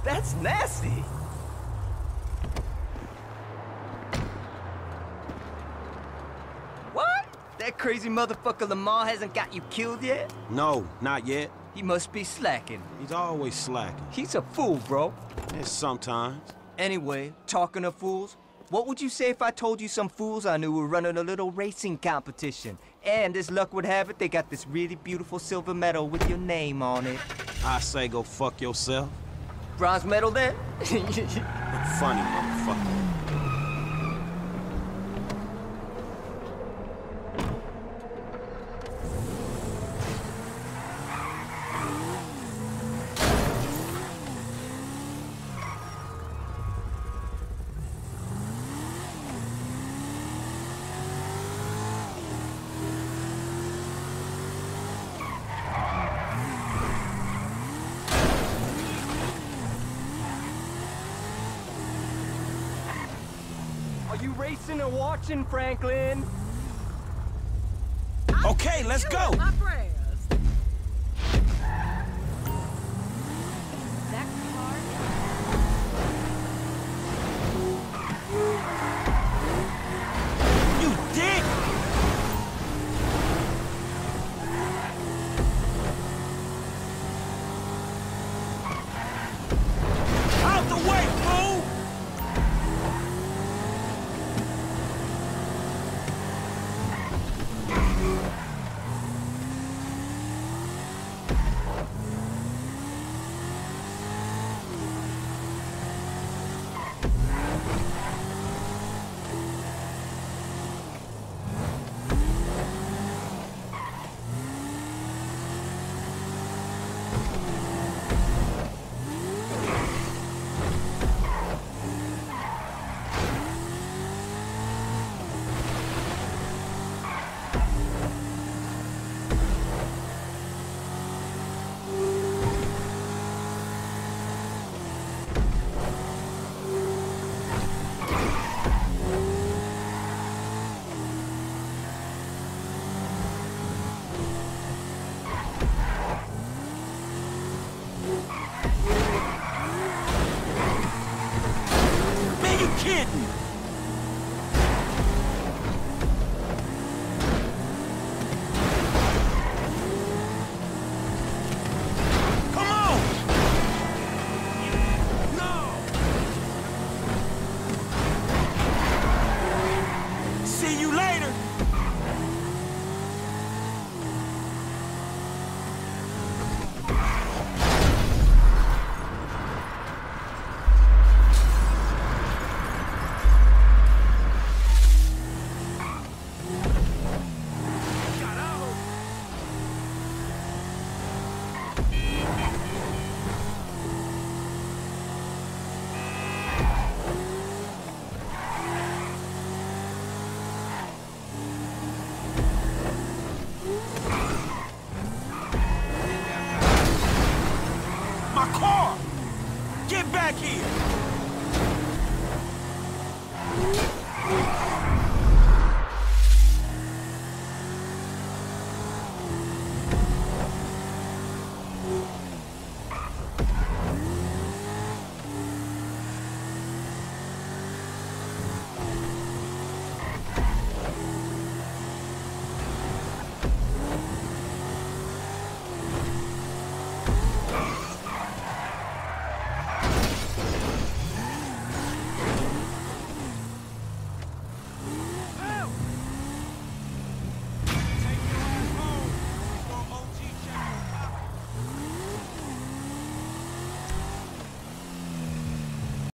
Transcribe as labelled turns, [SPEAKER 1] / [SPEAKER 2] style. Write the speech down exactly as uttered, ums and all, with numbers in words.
[SPEAKER 1] That's nasty. What? That crazy motherfucker Lamar hasn't got you killed yet?
[SPEAKER 2] No, not yet.
[SPEAKER 1] He must be slacking.
[SPEAKER 2] He's always slacking.
[SPEAKER 1] He's a fool, bro.
[SPEAKER 2] Yeah, sometimes.
[SPEAKER 1] Anyway, talking of fools, what would you say if I told you some fools I knew were running a little racing competition? And as luck would have it, they got this really beautiful silver medal with your name on it.
[SPEAKER 2] I say go fuck yourself.
[SPEAKER 1] Bronze medal then?
[SPEAKER 2] Funny motherfucker.
[SPEAKER 1] Are you racing or watching, Franklin?
[SPEAKER 2] Okay, let's go.
[SPEAKER 3] My prayers. That car.
[SPEAKER 2] You dick! Out the way, fool! Man, you kidding? Come on! No! See you later! My car! Get back here!